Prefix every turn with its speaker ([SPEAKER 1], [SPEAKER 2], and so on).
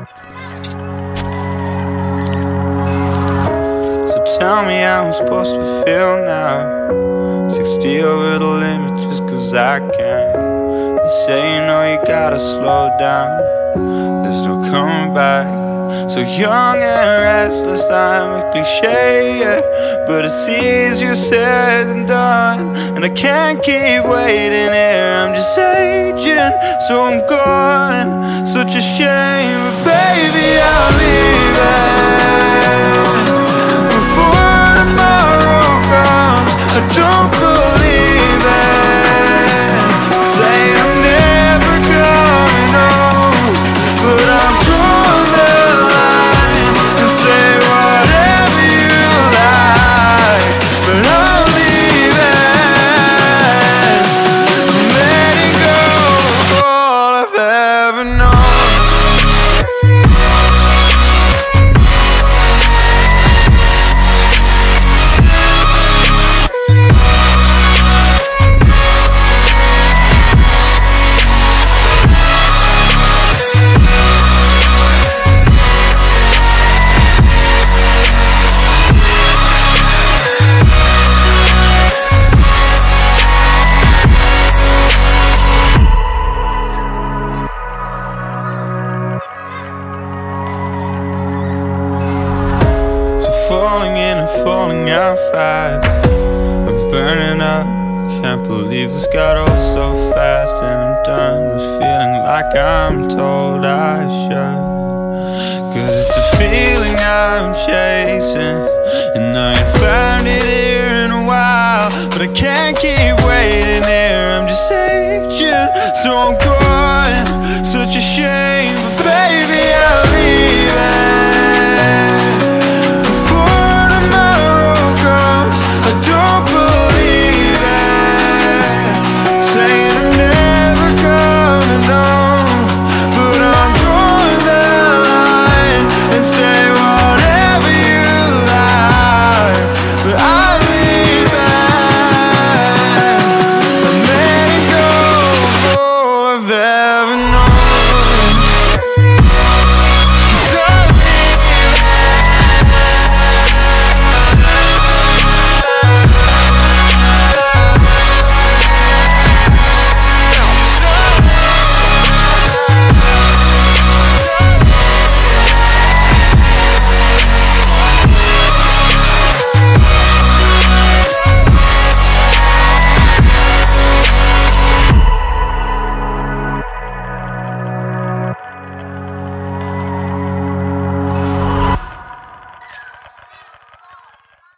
[SPEAKER 1] So tell me how I'm supposed to feel now. 60 over the limit just cause I can. They say you know you gotta slow down, there's no coming back. So young and restless, I'm a cliche, yeah. But it's easier said than done, and I can't keep waiting here. I'm just aging, so I'm gone. Such a shame, but baby, I'll leave it before tomorrow comes. I don't believe it, saying I'm never coming home, but I'm drawing the line and say whatever you like, but I'll leave it. I'm letting go of all I've ever known. Falling in and falling out fast, I'm burning up, can't believe this got old so fast. And I'm done with feeling like I'm told I should, cause it's a feeling I'm chasing, and I ain't found it here in a while. But I can't keep waiting here, I'm just aging, so I'm gone. Such a shame.